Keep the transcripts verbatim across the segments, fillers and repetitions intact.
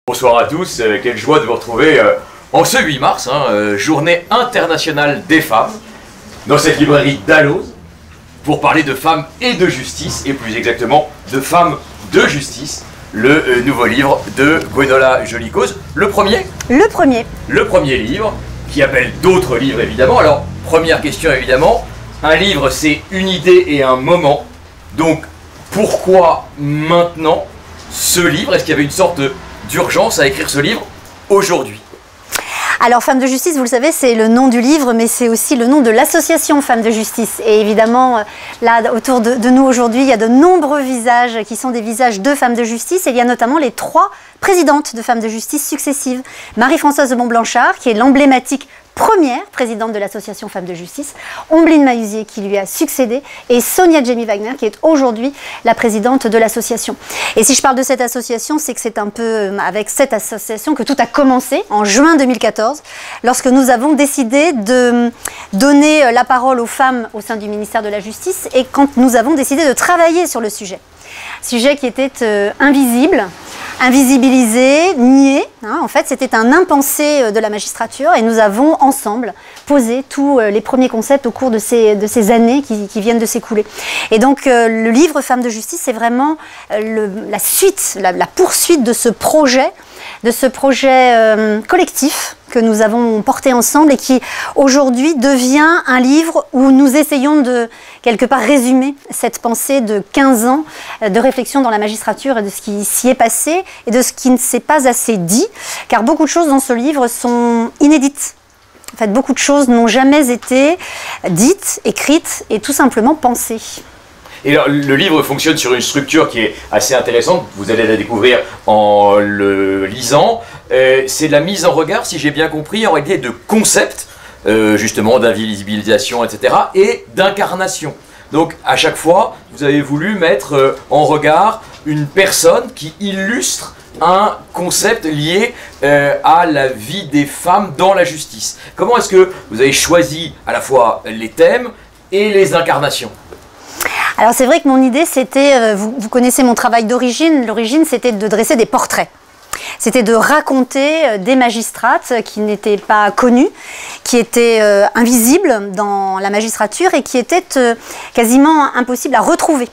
Bonsoir à tous, euh, quelle joie de vous retrouver euh, en ce huit mars, hein, euh, journée internationale des femmes, dans cette librairie Dalloz, pour parler de femmes et de justice, et plus exactement de femmes de justice, le euh, nouveau livre de Gwenola Jolicose. Le premier Le premier. Le premier livre, qui appelle d'autres livres évidemment. Alors, première question évidemment, un livre c'est une idée et un moment, donc pourquoi maintenant ce livre? Est-ce qu'il y avait une sorte d'urgence à écrire ce livre aujourd'hui? Alors, Femmes de Justice, vous le savez, c'est le nom du livre, mais c'est aussi le nom de l'association Femmes de Justice. Et évidemment, là, autour de, de nous aujourd'hui, il y a de nombreux visages qui sont des visages de Femmes de Justice. Et il y a notamment les trois présidentes de Femmes de Justice successives. Marie-Françoise de Montblanchard, qui est l'emblématique première présidente de l'association Femmes de Justice, Ombline Mahuzier qui lui a succédé, et Sonia Jamie Wagner qui est aujourd'hui la présidente de l'association. Et si je parle de cette association, c'est que c'est un peu avec cette association que tout a commencé en juin deux mille quatorze, lorsque nous avons décidé de donner la parole aux femmes au sein du ministère de la Justice et quand nous avons décidé de travailler sur le sujet. Sujet qui était euh, invisible, invisibilisé, nié. Hein, en fait, c'était un impensé de la magistrature et nous avons ensemble posé tous les premiers concepts au cours de ces, de ces années qui, qui viennent de s'écouler. Et donc, euh, le livre Femmes de Justice, c'est vraiment euh, le, la suite, la, la poursuite de ce projet, de ce projet euh, collectif que nous avons porté ensemble et qui aujourd'hui devient un livre où nous essayons de quelque part résumer cette pensée de quinze ans de réflexion dans la magistrature et de ce qui s'y est passé et de ce qui ne s'est pas assez dit, car beaucoup de choses dans ce livre sont inédites. En fait, beaucoup de choses n'ont jamais été dites, écrites et tout simplement pensées. Et alors, le livre fonctionne sur une structure qui est assez intéressante, vous allez la découvrir en le lisant. Euh, c'est la mise en regard, si j'ai bien compris, en réalité de concepts, euh, justement d'invisibilisation, et cetera, et d'incarnation. Donc à chaque fois, vous avez voulu mettre euh, en regard une personne qui illustre un concept lié euh, à la vie des femmes dans la justice. Comment est-ce que vous avez choisi à la fois les thèmes et les incarnations ? Alors c'est vrai que mon idée c'était, euh, vous, vous connaissez mon travail d'origine, l'origine c'était de dresser des portraits. C'était de raconter euh, des magistrates qui n'étaient pas connues, qui étaient euh, invisibles dans la magistrature et qui étaient euh, quasiment impossibles à retrouver.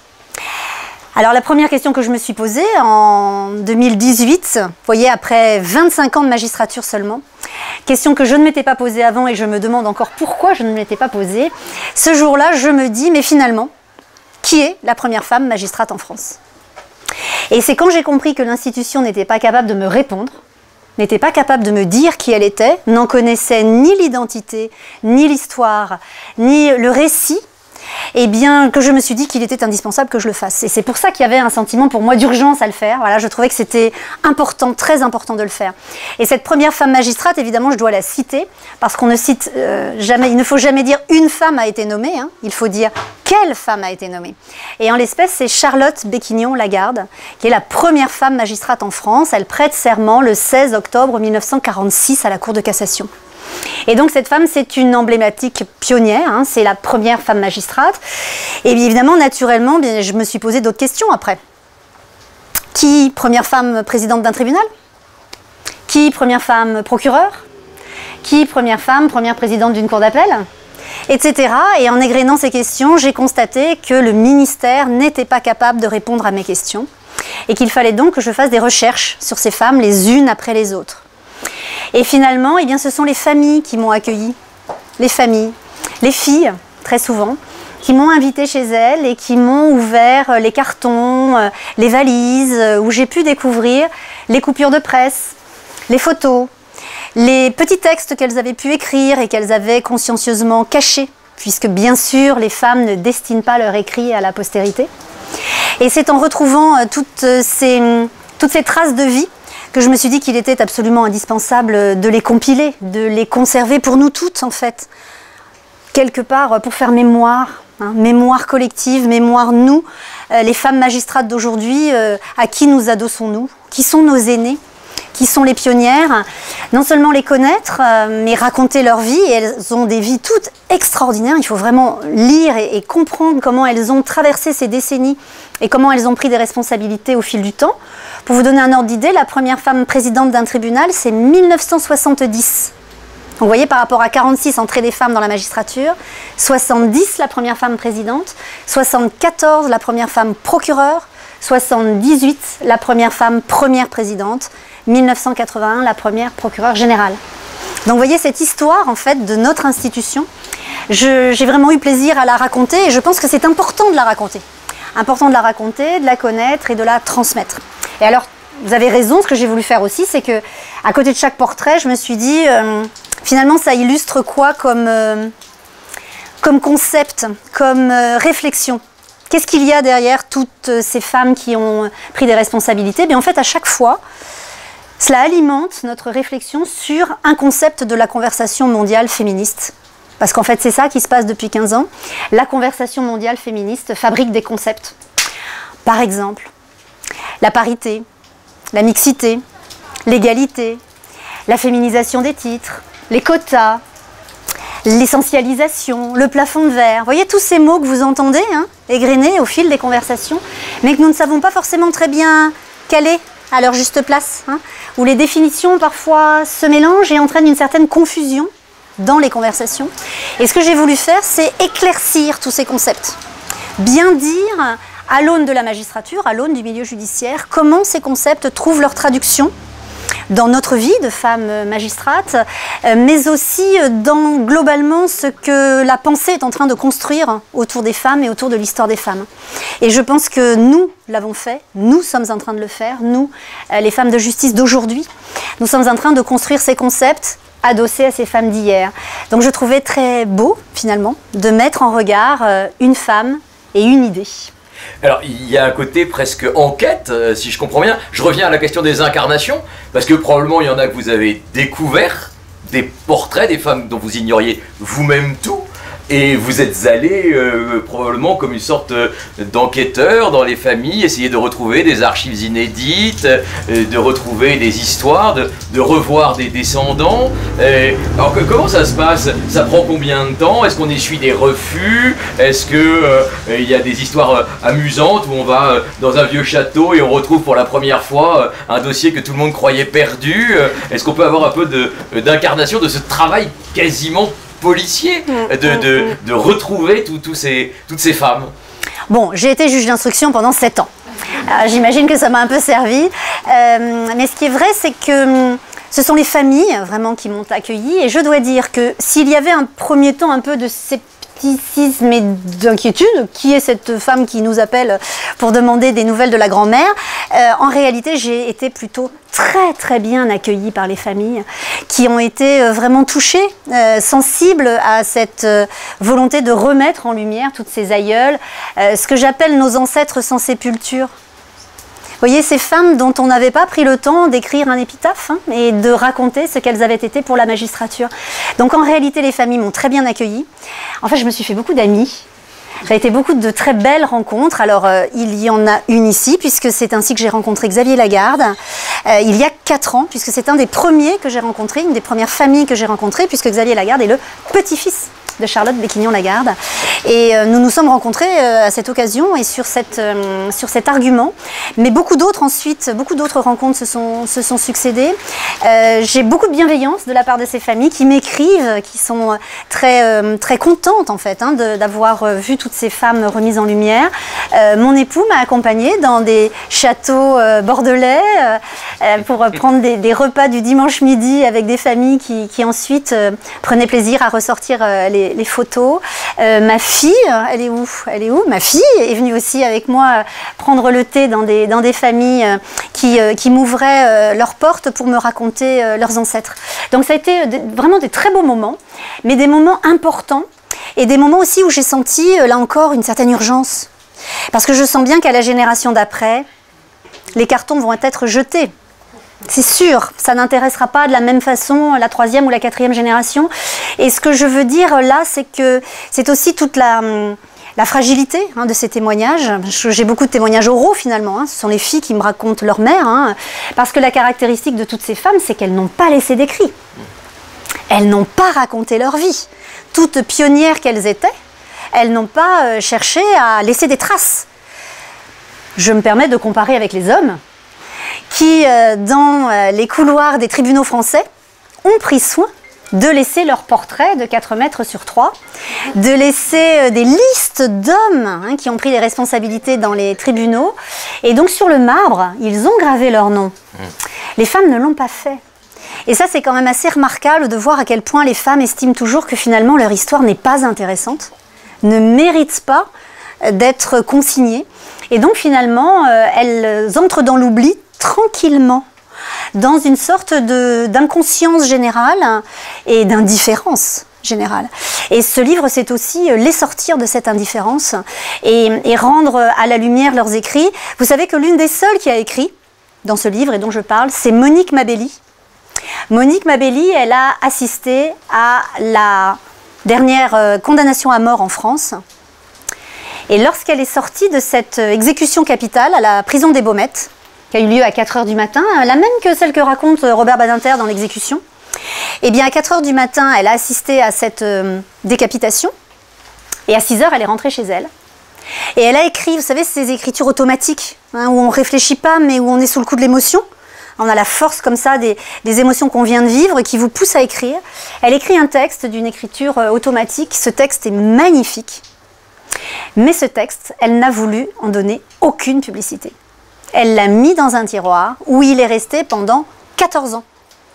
Alors la première question que je me suis posée en deux mille dix-huit, vous voyez, après vingt-cinq ans de magistrature seulement, question que je ne m'étais pas posée avant et je me demande encore pourquoi je ne m'étais pas posée, ce jour-là je me dis mais finalement, qui est la première femme magistrate en France? Et c'est quand j'ai compris que l'institution n'était pas capable de me répondre, n'était pas capable de me dire qui elle était, n'en connaissait ni l'identité, ni l'histoire, ni le récit, et bien que je me suis dit qu'il était indispensable que je le fasse. Et c'est pour ça qu'il y avait un sentiment pour moi d'urgence à le faire. Voilà, je trouvais que c'était important, très important de le faire. Et cette première femme magistrate, évidemment, je dois la citer, parce qu'on ne cite euh, jamais, il ne faut jamais dire une femme a été nommée, hein, il faut dire quelle femme a été nommée. Et en l'espèce, c'est Charlotte Béquignon-Lagarde, qui est la première femme magistrate en France. Elle prête serment le seize octobre mille neuf cent quarante-six à la Cour de cassation. Et donc cette femme, c'est une emblématique pionnière, hein, c'est la première femme magistrate. Et bien évidemment, naturellement, bien, je me suis posé d'autres questions après. Qui première femme présidente d'un tribunal? Qui première femme procureure? Qui première femme première présidente d'une cour d'appel? Etc. Et en égrénant ces questions, j'ai constaté que le ministère n'était pas capable de répondre à mes questions et qu'il fallait donc que je fasse des recherches sur ces femmes les unes après les autres. Et finalement, eh bien, ce sont les familles qui m'ont accueillie, les familles, les filles, très souvent, qui m'ont invitée chez elles et qui m'ont ouvert les cartons, les valises, où j'ai pu découvrir les coupures de presse, les photos, les petits textes qu'elles avaient pu écrire et qu'elles avaient consciencieusement cachés, puisque bien sûr, les femmes ne destinent pas leur écrit à la postérité. Et c'est en retrouvant toutes ces, toutes ces traces de vie que je me suis dit qu'il était absolument indispensable de les compiler, de les conserver pour nous toutes en fait, quelque part pour faire mémoire, hein, mémoire collective, mémoire nous, euh, les femmes magistrates d'aujourd'hui, euh, à qui nous adossons-nous, qui sont nos aînés, qui sont les pionnières, non seulement les connaître, euh, mais raconter leur vie. Et elles ont des vies toutes extraordinaires. Il faut vraiment lire et, et comprendre comment elles ont traversé ces décennies et comment elles ont pris des responsabilités au fil du temps. Pour vous donner un ordre d'idée, la première femme présidente d'un tribunal, c'est mille neuf cent soixante-dix. Donc, vous voyez, par rapport à quarante-six entrées des femmes dans la magistrature, soixante-dix la première femme présidente, soixante-quatorze la première femme procureure, soixante-dix-huit la première femme première présidente, mille neuf cent quatre-vingt-un la première procureure générale. Donc vous voyez cette histoire en fait de notre institution, j'ai vraiment eu plaisir à la raconter et je pense que c'est important de la raconter. Important de la raconter, de la connaître et de la transmettre. Et alors, vous avez raison, ce que j'ai voulu faire aussi, c'est que à côté de chaque portrait, je me suis dit, euh, finalement, ça illustre quoi comme, euh, comme concept, comme euh, réflexion. Qu'est-ce qu'il y a derrière toutes ces femmes qui ont pris des responsabilités? Bien, en fait, à chaque fois, cela alimente notre réflexion sur un concept de la conversation mondiale féministe. Parce qu'en fait, c'est ça qui se passe depuis quinze ans. La conversation mondiale féministe fabrique des concepts. Par exemple, la parité, la mixité, l'égalité, la féminisation des titres, les quotas, l'essentialisation, le plafond de verre. Vous voyez tous ces mots que vous entendez, hein, égrenés au fil des conversations, mais que nous ne savons pas forcément très bien caler à leur juste place, hein, où les définitions parfois se mélangent et entraînent une certaine confusion dans les conversations. Et ce que j'ai voulu faire, c'est éclaircir tous ces concepts. Bien dire, à l'aune de la magistrature, à l'aune du milieu judiciaire, comment ces concepts trouvent leur traduction dans notre vie de femme magistrate, mais aussi dans globalement ce que la pensée est en train de construire autour des femmes et autour de l'histoire des femmes. Et je pense que nous l'avons fait, nous sommes en train de le faire, nous, les femmes de justice d'aujourd'hui, nous sommes en train de construire ces concepts adossés à ces femmes d'hier. Donc je trouvais très beau, finalement, de mettre en regard une femme et une idée. Alors, il y a un côté presque enquête, euh, si je comprends bien. Je reviens à la question des incarnations, parce que probablement il y en a que vous avez découvert, des portraits des femmes dont vous ignoriez vous-même tout, et vous êtes allé euh, probablement comme une sorte euh, d'enquêteur dans les familles, essayer de retrouver des archives inédites, euh, de retrouver des histoires, de, de revoir des descendants. Euh, alors que, comment ça se passe? Ça prend combien de temps? Est-ce qu'on essuie des refus? Est-ce qu'il euh, y a des histoires euh, amusantes où on va euh, dans un vieux château et on retrouve pour la première fois euh, un dossier que tout le monde croyait perdu? euh, Est-ce qu'on peut avoir un peu de, d'incarnation de ce travail quasiment policier de, de, de retrouver tout, tout ces, toutes ces femmes? Bon, j'ai été juge d'instruction pendant sept ans. J'imagine que ça m'a un peu servi. Euh, mais ce qui est vrai, c'est que ce sont les familles vraiment qui m'ont accueillie. Et je dois dire que s'il y avait un premier temps un peu de scepticisme et d'inquiétude, qui est cette femme qui nous appelle pour demander des nouvelles de la grand-mère, euh, en réalité, j'ai été plutôt très très bien accueillie par les familles qui ont été euh, vraiment touchées, euh, sensibles à cette euh, volonté de remettre en lumière toutes ces aïeules, euh, ce que j'appelle nos ancêtres sans sépulture. Vous voyez, ces femmes dont on n'avait pas pris le temps d'écrire un épitaphe hein, et de raconter ce qu'elles avaient été pour la magistrature. Donc en réalité, les familles m'ont très bien accueillie. En fait, je me suis fait beaucoup d'amis. Ça a été beaucoup de très belles rencontres. Alors, euh, il y en a une ici, puisque c'est ainsi que j'ai rencontré Xavier Lagarde, euh, il y a quatre ans, puisque c'est un des premiers que j'ai rencontré, une des premières familles que j'ai rencontrées, puisque Xavier Lagarde est le petit-fils de Charlotte Béquignon-Lagarde. Et euh, nous nous sommes rencontrés euh, à cette occasion et sur, cette, euh, sur cet argument. Mais beaucoup d'autres ensuite, beaucoup d'autres rencontres se sont, se sont succédées. Euh, j'ai beaucoup de bienveillance de la part de ces familles qui m'écrivent, qui sont très, euh, très contentes en fait hein, d'avoir vu toutes ces femmes remises en lumière. Euh, mon époux m'a accompagnée dans des châteaux euh, bordelais euh, pour prendre des, des repas du dimanche midi avec des familles qui, qui ensuite euh, prenaient plaisir à ressortir euh, les les photos. Euh, ma fille, elle est où? Elle est où? Ma fille est venue aussi avec moi prendre le thé dans des, dans des familles qui, qui m'ouvraient leurs portes pour me raconter leurs ancêtres. Donc ça a été vraiment des très beaux moments, mais des moments importants et des moments aussi où j'ai senti, là encore, une certaine urgence. Parce que je sens bien qu'à la génération d'après, les cartons vont être jetés. C'est sûr, ça n'intéressera pas de la même façon la troisième ou la quatrième génération. Et ce que je veux dire là, c'est que c'est aussi toute la, la fragilité hein, de ces témoignages. J'ai beaucoup de témoignages oraux finalement, hein. Ce sont les filles qui me racontent leur mère, hein, parce que la caractéristique de toutes ces femmes, c'est qu'elles n'ont pas laissé d'écrit. Elles n'ont pas raconté leur vie. Toutes pionnières qu'elles étaient, elles n'ont pas euh, cherché à laisser des traces. Je me permets de comparer avec les hommes qui, euh, dans euh, les couloirs des tribunaux français, ont pris soin de laisser leurs portraits de quatre mètres sur trois, de laisser euh, des listes d'hommes hein, qui ont pris des responsabilités dans les tribunaux. Et donc sur le marbre, ils ont gravé leur nom. Les femmes ne l'ont pas fait. Et ça, c'est quand même assez remarquable de voir à quel point les femmes estiment toujours que finalement leur histoire n'est pas intéressante, ne mérite pas d'être consignées. Et donc finalement, euh, elles entrent dans l'oubli tranquillement, dans une sorte d'inconscience générale et d'indifférence générale. Et ce livre, c'est aussi les sortir de cette indifférence et, et rendre à la lumière leurs écrits. Vous savez que l'une des seules qui a écrit dans ce livre et dont je parle, c'est Monique Mabelli. Monique Mabelli, elle a assisté à la dernière condamnation à mort en France. Et lorsqu'elle est sortie de cette exécution capitale à la prison des Baumettes, qui a eu lieu à quatre heures du matin, la même que celle que raconte Robert Badinter dans l'exécution, eh bien à quatre heures du matin, elle a assisté à cette euh, décapitation, et à six heures, elle est rentrée chez elle. Et elle a écrit, vous savez, ces écritures automatiques, hein, où on ne réfléchit pas, mais où on est sous le coup de l'émotion. On a la force comme ça des, des émotions qu'on vient de vivre qui vous poussent à écrire. Elle écrit un texte d'une écriture euh, automatique. Ce texte est magnifique. Mais ce texte, elle n'a voulu en donner aucune publicité. Elle l'a mis dans un tiroir où il est resté pendant quatorze ans.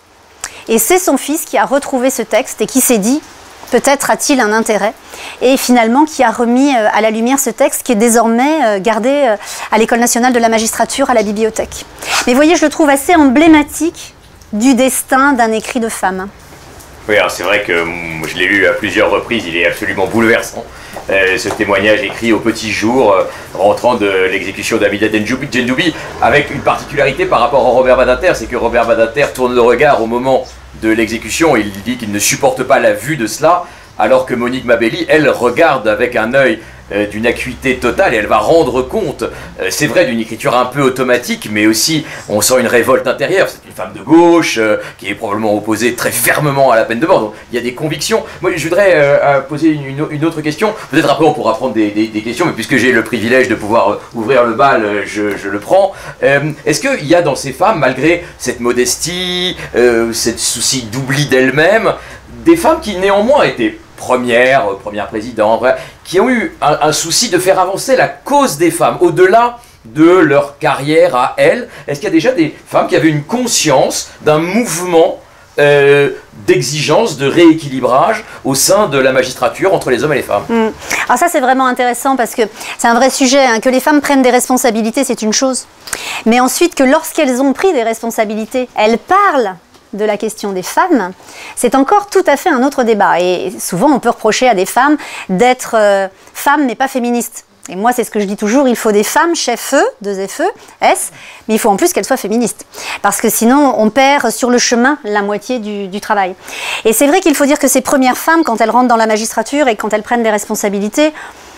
Et c'est son fils qui a retrouvé ce texte et qui s'est dit, peut-être a-t-il un intérêt, et finalement qui a remis à la lumière ce texte qui est désormais gardé à l'École nationale de la magistrature à la bibliothèque. Mais vous voyez, je le trouve assez emblématique du destin d'un écrit de femme. Oui, alors c'est vrai que je l'ai lu à plusieurs reprises, il est absolument bouleversant. Euh, ce témoignage écrit au petit jour, euh, rentrant de l'exécution d'Amida Gendoubi, avec une particularité par rapport à Robert Badinter, c'est que Robert Badinter tourne le regard au moment de l'exécution, il dit qu'il ne supporte pas la vue de cela, alors que Monique Mabelli, elle, regarde avec un œil euh, d'une acuité totale et elle va rendre compte, euh, c'est vrai, d'une écriture un peu automatique, mais aussi on sent une révolte intérieure. C'est une femme de gauche euh, qui est probablement opposée très fermement à la peine de mort, donc il y a des convictions. Moi je voudrais euh, poser une, une autre question, peut-être après on pourra prendre des, des, des questions, mais puisque j'ai le privilège de pouvoir ouvrir le bal, je, je le prends. Euh, Est-ce qu'il y a dans ces femmes, malgré cette modestie, euh, cette souci d'oubli d'elles-mêmes, des femmes qui néanmoins étaient premières, première présidente, qui ont eu un, un souci de faire avancer la cause des femmes, au-delà de leur carrière à elles? Est-ce qu'il y a déjà des femmes qui avaient une conscience d'un mouvement euh, d'exigence, de rééquilibrage au sein de la magistrature entre les hommes et les femmes? Mmh. Alors ça, c'est vraiment intéressant parce que c'est un vrai sujet, hein. Que les femmes prennent des responsabilités, c'est une chose. Mais ensuite, que lorsqu'elles ont pris des responsabilités, elles parlent de la question des femmes, c'est encore tout à fait un autre débat. Et souvent, on peut reprocher à des femmes d'être euh, femmes mais pas féministes. Et moi, c'est ce que je dis toujours, il faut des femmes chefs E, deux F E, S, mais il faut en plus qu'elles soient féministes. Parce que sinon, on perd sur le chemin la moitié du, du travail. Et c'est vrai qu'il faut dire que ces premières femmes, quand elles rentrent dans la magistrature et quand elles prennent des responsabilités,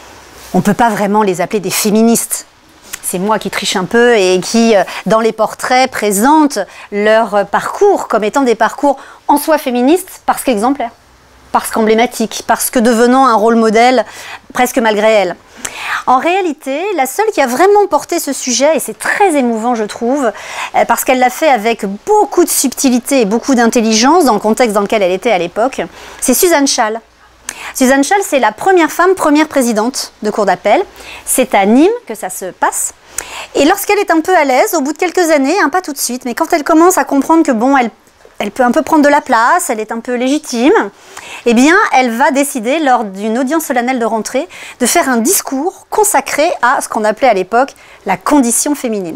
on ne peut pas vraiment les appeler des féministes. C'est moi qui triche un peu et qui, dans les portraits, présente leur parcours comme étant des parcours en soi féministes parce qu'exemplaires, parce qu'emblématiques, parce que devenant un rôle modèle presque malgré elles. En réalité, la seule qui a vraiment porté ce sujet, et c'est très émouvant je trouve, parce qu'elle l'a fait avec beaucoup de subtilité et beaucoup d'intelligence dans le contexte dans lequel elle était à l'époque, c'est Suzanne Schall. Suzanne Schall, c'est la première femme, première présidente de cour d'appel. C'est à Nîmes que ça se passe. Et lorsqu'elle est un peu à l'aise, au bout de quelques années, hein, pas tout de suite, mais quand elle commence à comprendre que bon, elle, elle peut un peu prendre de la place, elle est un peu légitime, eh bien, elle va décider, lors d'une audience solennelle de rentrée, de faire un discours consacré à ce qu'on appelait à l'époque la condition féminine.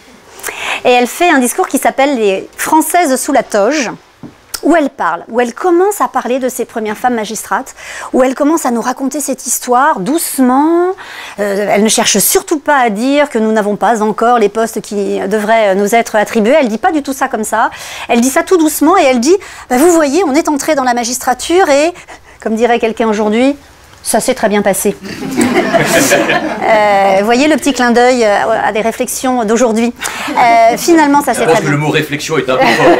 Et elle fait un discours qui s'appelle « Les Françaises sous la toge », où elle parle, où elle commence à parler de ses premières femmes magistrates, où elle commence à nous raconter cette histoire doucement. Euh, elle ne cherche surtout pas à dire que nous n'avons pas encore les postes qui devraient nous être attribués. Elle ne dit pas du tout ça comme ça. Elle dit ça tout doucement et elle dit bah, « Vous voyez, on est entré dans la magistrature et, comme dirait quelqu'un aujourd'hui, ça s'est très bien passé. euh, vous voyez le petit clin d'œil à des réflexions d'aujourd'hui. Euh, finalement, ça s'est très bien. Je pense que le mot réflexion est un peu fort.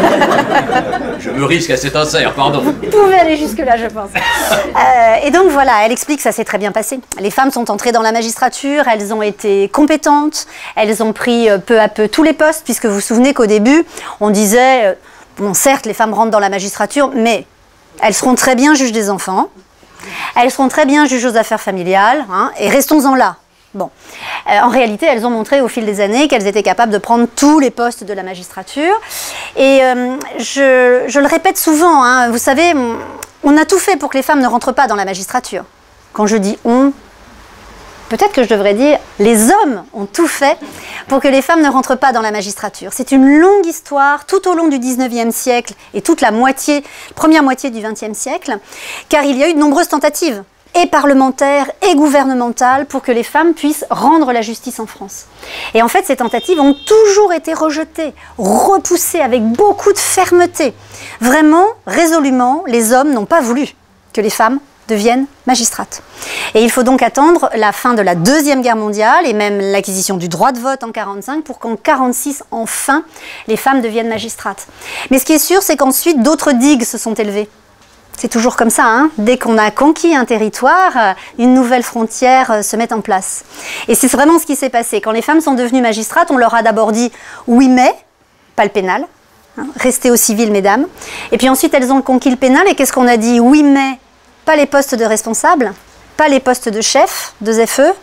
Je me risque à cet insert, pardon. Vous pouvez aller jusque-là, je pense. Euh, et donc voilà, elle explique que ça s'est très bien passé. Les femmes sont entrées dans la magistrature, elles ont été compétentes, elles ont pris peu à peu tous les postes, puisque vous vous souvenez qu'au début, on disait, bon certes, les femmes rentrent dans la magistrature, mais elles seront très bien juges des enfants. Elles seront très bien juges aux affaires familiales, hein, et restons-en là. Bon. Euh, en réalité, elles ont montré au fil des années qu'elles étaient capables de prendre tous les postes de la magistrature. Et euh, je, je le répète souvent, hein, vous savez, on a tout fait pour que les femmes ne rentrent pas dans la magistrature. Quand je dis « on », peut-être que je devrais dire « les hommes ont tout fait pour que les femmes ne rentrent pas dans la magistrature ». C'est une longue histoire tout au long du dix-neuvième siècle et toute la moitié, première moitié du vingtième siècle, car il y a eu de nombreuses tentatives, et parlementaires et gouvernementales, pour que les femmes puissent rendre la justice en France. Et en fait, ces tentatives ont toujours été rejetées, repoussées avec beaucoup de fermeté. Vraiment, résolument, les hommes n'ont pas voulu que les femmes deviennent magistrates. Et il faut donc attendre la fin de la Deuxième Guerre mondiale et même l'acquisition du droit de vote en mille neuf cent quarante-cinq pour qu'en mille neuf cent quarante-six, enfin, les femmes deviennent magistrates. Mais ce qui est sûr, c'est qu'ensuite, d'autres digues se sont élevées. C'est toujours comme ça, hein. Dès qu'on a conquis un territoire, une nouvelle frontière se met en place. Et c'est vraiment ce qui s'est passé. Quand les femmes sont devenues magistrates, on leur a d'abord dit « oui mais », pas le pénal, hein, restez au civil mesdames. Et puis ensuite, elles ont conquis le pénal et qu'est-ce qu'on a dit ? Oui mais, pas les postes de responsables, pas les postes de chef, de F E.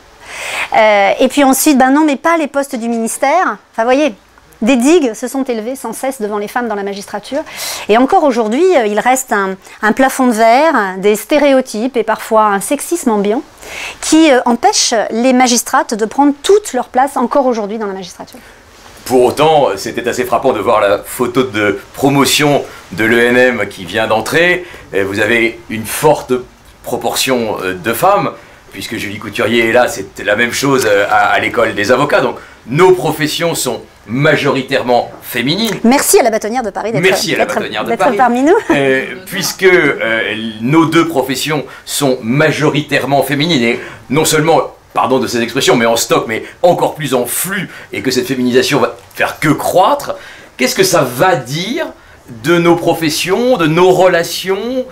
Euh, et puis ensuite, ben non, mais pas les postes du ministère. Enfin, vous voyez, des digues se sont élevées sans cesse devant les femmes dans la magistrature. Et encore aujourd'hui, il reste un, un plafond de verre, des stéréotypes et parfois un sexisme ambiant qui euh, empêche les magistrates de prendre toute leur place encore aujourd'hui dans la magistrature. Pour autant, c'était assez frappant de voir la photo de promotion de l'E N M qui vient d'entrer. Vous avez une forte proportion de femmes, puisque Julie Couturier est là, c'est la même chose à, à l'école des avocats. Donc nos professions sont majoritairement féminines. Merci à la bâtonnière de Paris d'être Merci à la bâtonnière de Paris. parmi nous. Euh, puisque euh, nos deux professions sont majoritairement féminines, et non seulement, pardon de ces expressions, mais en stock, mais encore plus en flux, et que cette féminisation va faire que croître, qu'est-ce que ça va dire de nos professions, de nos relations,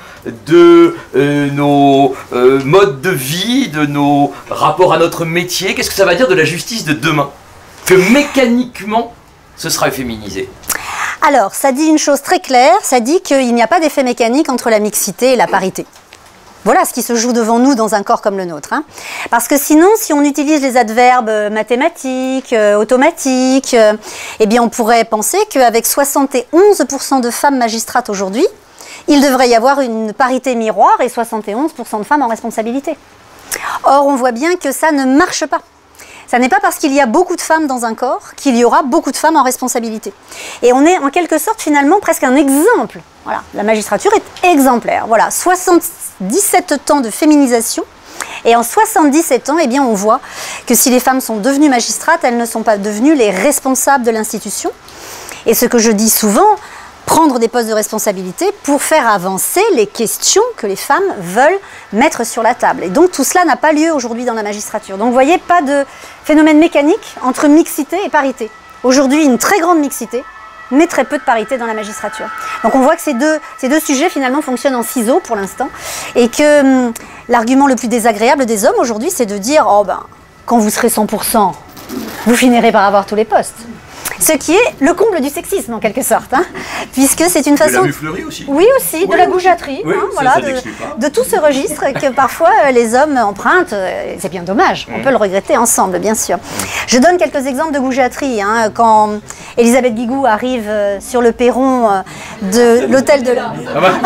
de euh, nos euh, modes de vie, de nos rapports à notre métier? Qu'est-ce que ça va dire de la justice de demain? Que mécaniquement, ce sera féminisé. Alors, ça dit une chose très claire, ça dit qu'il n'y a pas d'effet mécanique entre la mixité et la parité. Voilà ce qui se joue devant nous dans un corps comme le nôtre. Hein. Parce que sinon, si on utilise les adverbes mathématiques, euh, automatiques, euh, eh bien on pourrait penser qu'avec soixante et onze pour cent de femmes magistrates aujourd'hui, il devrait y avoir une parité miroir et soixante et onze pour cent de femmes en responsabilité. Or, on voit bien que ça ne marche pas. Ça n'est pas parce qu'il y a beaucoup de femmes dans un corps qu'il y aura beaucoup de femmes en responsabilité. Et on est en quelque sorte finalement presque un exemple. Voilà, la magistrature est exemplaire. Voilà, soixante-dix-sept ans de féminisation. Et en soixante-dix-sept ans, eh bien, on voit que si les femmes sont devenues magistrates, elles ne sont pas devenues les responsables de l'institution. Et ce que je dis souvent, prendre des postes de responsabilité pour faire avancer les questions que les femmes veulent mettre sur la table. Et donc tout cela n'a pas lieu aujourd'hui dans la magistrature. Donc vous voyez, pas de phénomène mécanique entre mixité et parité. Aujourd'hui, une très grande mixité, mais très peu de parité dans la magistrature. Donc on voit que ces deux, ces deux sujets finalement fonctionnent en ciseaux pour l'instant, et que hum, l'argument le plus désagréable des hommes aujourd'hui, c'est de dire « Oh ben, quand vous serez cent pour cent, vous finirez par avoir tous les postes ». Ce qui est le comble du sexisme en quelque sorte, hein, puisque c'est une façon... De la muflerie aussi. Oui aussi, de oui, la goujaterie, oui, hein, voilà, de, de tout ce registre que parfois euh, les hommes empruntent. Euh, c'est bien dommage, on mmh. peut le regretter ensemble, bien sûr. Je donne quelques exemples de goujaterie. Hein, quand Elisabeth Guigou arrive euh, sur le perron euh, de l'hôtel de... La...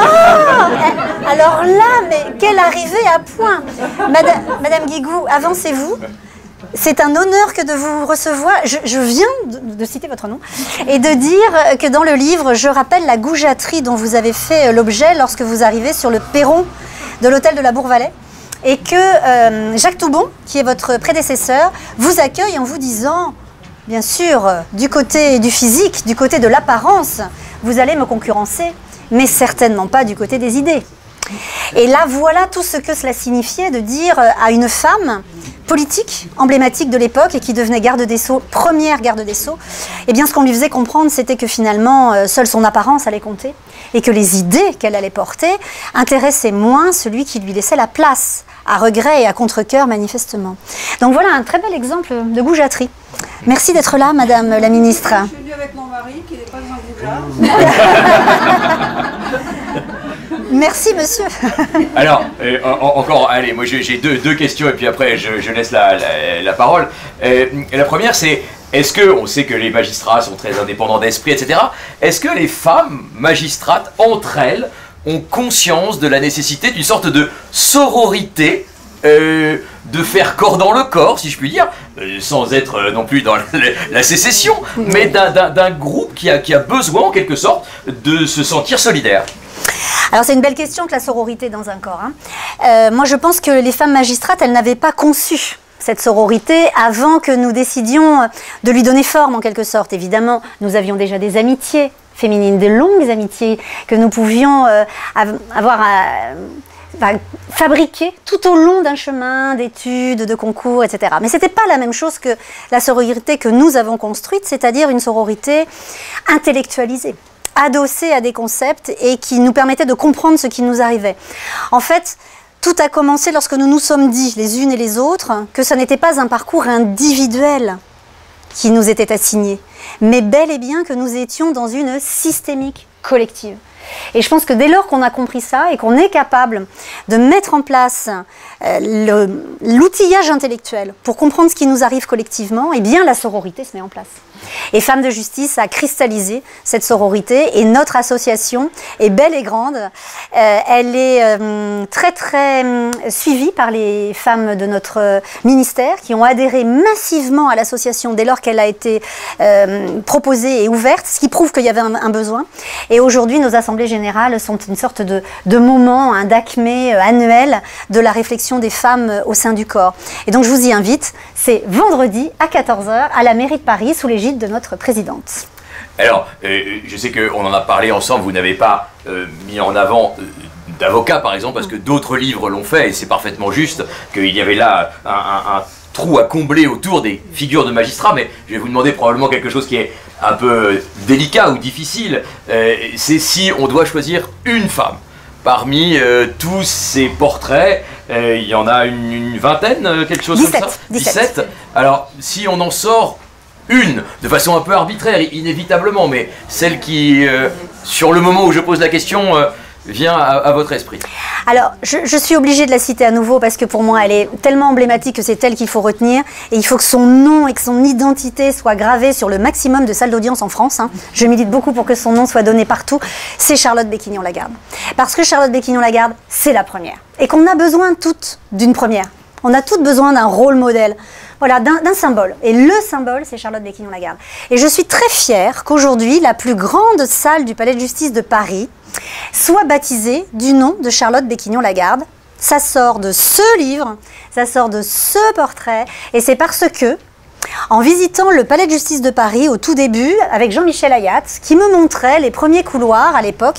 Ah, alors là, mais quelle arrivée à point. Madame, Madame Guigou, avancez-vous. C'est un honneur que de vous recevoir, je, je viens de, de citer votre nom, et de dire que dans le livre, je rappelle la goujaterie dont vous avez fait l'objet lorsque vous arrivez sur le perron de l'hôtel de la Bourvalais, et que euh, Jacques Toubon, qui est votre prédécesseur, vous accueille en vous disant, bien sûr, du côté du physique, du côté de l'apparence, vous allez me concurrencer, mais certainement pas du côté des idées. Et là, voilà tout ce que cela signifiait de dire à une femme politique, emblématique de l'époque et qui devenait garde des Sceaux, première garde des Sceaux, eh bien ce qu'on lui faisait comprendre, c'était que finalement, euh, seule son apparence allait compter et que les idées qu'elle allait porter intéressaient moins celui qui lui laissait la place, à regret et à contre-cœur manifestement. Donc voilà un très bel exemple de goujaterie. Merci d'être là, Madame la Ministre. Je suis venue avec mon mari qui n'est pas un goujat. Merci, monsieur. Alors, euh, en, encore, allez, moi j'ai deux, deux questions et puis après je, je laisse la, la, la parole. Euh, la première, c'est, est-ce que, on sait que les magistrats sont très indépendants d'esprit, et cetera. Est-ce que les femmes magistrates, entre elles, ont conscience de la nécessité d'une sorte de sororité, euh, de faire corps dans le corps, si je puis dire, euh, sans être euh, non plus dans la, la sécession, mais d'un groupe qui a, qui a besoin, en quelque sorte, de se sentir solidaire? Alors c'est une belle question que la sororité dans un corps. Hein. Euh, moi je pense que les femmes magistrates, elles n'avaient pas conçu cette sororité avant que nous décidions de lui donner forme en quelque sorte. Évidemment, nous avions déjà des amitiés féminines, de longues amitiés que nous pouvions euh, avoir à, à fabriquer tout au long d'un chemin d'études, de concours, et cetera. Mais ce n'était pas la même chose que la sororité que nous avons construite, c'est-à-dire une sororité intellectualisée, adossés à des concepts et qui nous permettaient de comprendre ce qui nous arrivait. En fait, tout a commencé lorsque nous nous sommes dit, les unes et les autres, que ce n'était pas un parcours individuel qui nous était assigné, mais bel et bien que nous étions dans une systémique collective. Et je pense que dès lors qu'on a compris ça et qu'on est capable de mettre en place euh, l'outillage intellectuel pour comprendre ce qui nous arrive collectivement, eh bien la sororité se met en place. Et Femmes de Justice a cristallisé cette sororité et notre association est belle et grande. Euh, elle est euh, très très euh, suivie par les femmes de notre euh, ministère qui ont adhéré massivement à l'association dès lors qu'elle a été euh, proposée et ouverte, ce qui prouve qu'il y avait un, un besoin. Et aujourd'hui, nos assemblées générales sont une sorte de, de moment, un d'acmé euh, annuel de la réflexion des femmes euh, au sein du corps. Et donc je vous y invite, c'est vendredi à quatorze heures à la mairie de Paris sous l'égide de notre présidente. Alors, euh, je sais qu'on en a parlé ensemble, vous n'avez pas euh, mis en avant euh, d'avocat par exemple, parce que d'autres livres l'ont fait, et c'est parfaitement juste qu'il y avait là un, un, un trou à combler autour des figures de magistrats, mais je vais vous demander probablement quelque chose qui est un peu délicat ou difficile, euh, c'est si on doit choisir une femme. Parmi euh, tous ces portraits, euh, il y en a une, une vingtaine, euh, quelque chose dix-sept, comme ça dix-sept. dix-sept. Alors, si on en sort une, de façon un peu arbitraire, inévitablement, mais celle qui, euh, sur le moment où je pose la question, euh, vient à, à votre esprit. Alors, je, je suis obligée de la citer à nouveau parce que pour moi, elle est tellement emblématique que c'est elle qu'il faut retenir. Et il faut que son nom et que son identité soient gravés sur le maximum de salles d'audience en France. Hein. Je milite beaucoup pour que son nom soit donné partout. C'est Charlotte Béquignon-Lagarde. Parce que Charlotte Béquignon-Lagarde, c'est la première. Et qu'on a besoin toutes d'une première. On a toutes besoin d'un rôle modèle. Voilà, d'un symbole. Et le symbole, c'est Charlotte Béquignon-Lagarde. Et je suis très fière qu'aujourd'hui, la plus grande salle du Palais de Justice de Paris soit baptisée du nom de Charlotte Béquignon-Lagarde. Ça sort de ce livre, ça sort de ce portrait, et c'est parce que, en visitant le Palais de Justice de Paris au tout début, avec Jean-Michel Ayat, qui me montrait les premiers couloirs à l'époque,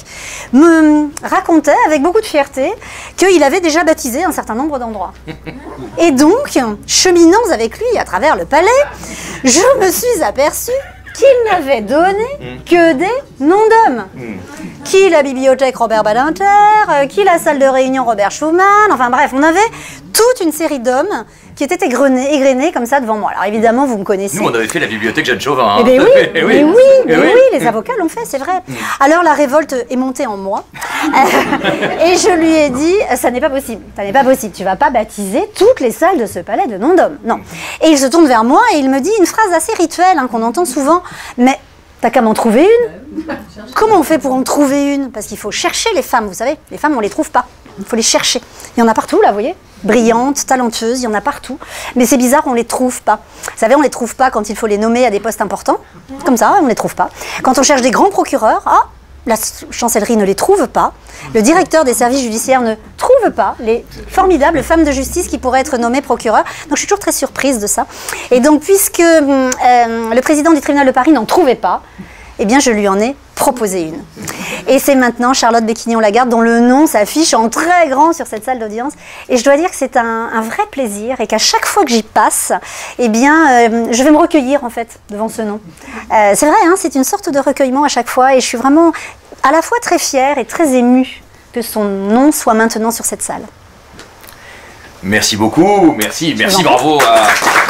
me racontait avec beaucoup de fierté qu'il avait déjà baptisé un certain nombre d'endroits. Et donc, cheminant avec lui à travers le palais, je me suis aperçue qu'il n'avait donné que des noms d'hommes. Qui la bibliothèque Robert Badinter, qui la salle de réunion Robert Schumann, enfin bref, on avait toute une série d'hommes qui étaient égrenés, égrenés comme ça devant moi. Alors évidemment, vous me connaissez. Nous, on avait fait la bibliothèque Jeanne Chauvin. Hein. Eh bien oui, eh mais oui, oui, eh mais oui. oui, les avocats l'ont fait, c'est vrai. Alors la révolte est montée en moi. Et je lui ai dit, ça n'est pas possible, ça n'est pas possible. Tu vas pas baptiser toutes les salles de ce palais de noms d'hommes. Non. Et il se tourne vers moi et il me dit une phrase assez rituelle hein, qu'on entend souvent. Mais t'as qu'à m'en trouver une. Comment on fait pour en trouver une? Parce qu'il faut chercher les femmes, vous savez. Les femmes, on les trouve pas. Il faut les chercher. Il y en a partout, là, vous voyez, brillantes, talentueuses, il y en a partout. Mais c'est bizarre, on ne les trouve pas. Vous savez, on ne les trouve pas quand il faut les nommer à des postes importants. Comme ça, on ne les trouve pas. Quand on cherche des grands procureurs, ah, la chancellerie ne les trouve pas. Le directeur des services judiciaires ne trouve pas les formidables femmes de justice qui pourraient être nommées procureurs. Donc je suis toujours très surprise de ça. Et donc, puisque euh, le président du tribunal de Paris n'en trouvait pas, eh bien, je lui en ai proposer une. Et c'est maintenant Charlotte Béquignon-Lagarde dont le nom s'affiche en très grand sur cette salle d'audience. Et je dois dire que c'est un, un vrai plaisir et qu'à chaque fois que j'y passe, eh bien, euh, je vais me recueillir en fait devant ce nom. Euh, c'est vrai, hein, c'est une sorte de recueillement à chaque fois et je suis vraiment à la fois très fière et très émue que son nom soit maintenant sur cette salle. Merci beaucoup, merci, merci, bravo à...